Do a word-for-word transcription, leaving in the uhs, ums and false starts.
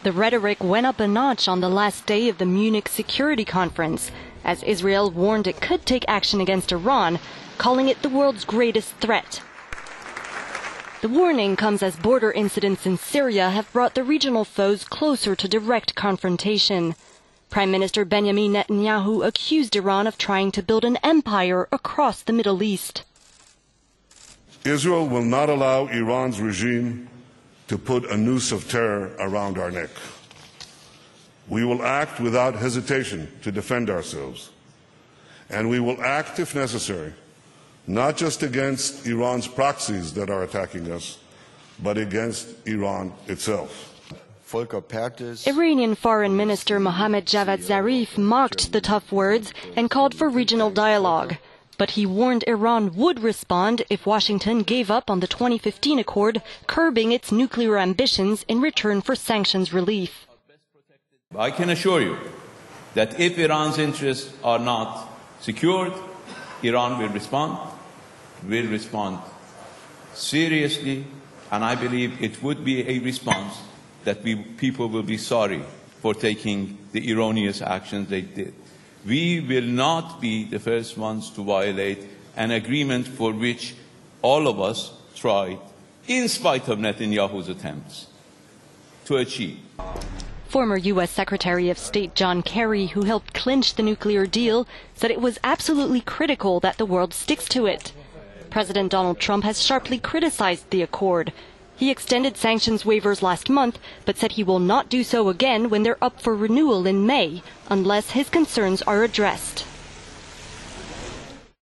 The rhetoric went up a notch on the last day of the Munich Security Conference, as Israel warned it could take action against Iran, calling it the world's greatest threat. The warning comes as border incidents in Syria have brought the regional foes closer to direct confrontation. Prime Minister Benjamin Netanyahu accused Iran of trying to build an empire across the Middle East. Israel will not allow Iran's regime to put a noose of terror around our neck. We will act without hesitation to defend ourselves. And we will act, if necessary, not just against Iran's proxies that are attacking us, but against Iran itself. Iranian Foreign Minister Mohammad Javad Zarif mocked the tough words and called for regional dialogue. But he warned Iran would respond if Washington gave up on the twenty fifteen accord, curbing its nuclear ambitions in return for sanctions relief. I can assure you that if Iran's interests are not secured, Iran will respond, will respond seriously, and I believe it would be a response that we, people will be sorry for taking the erroneous actions they did. We will not be the first ones to violate an agreement for which all of us tried, in spite of Netanyahu's attempts, to achieve. Former U S Secretary of State John Kerry, who helped clinch the nuclear deal, said it was absolutely critical that the world sticks to it. President Donald Trump has sharply criticized the accord. He extended sanctions waivers last month, but said he will not do so again when they're up for renewal in May, unless his concerns are addressed.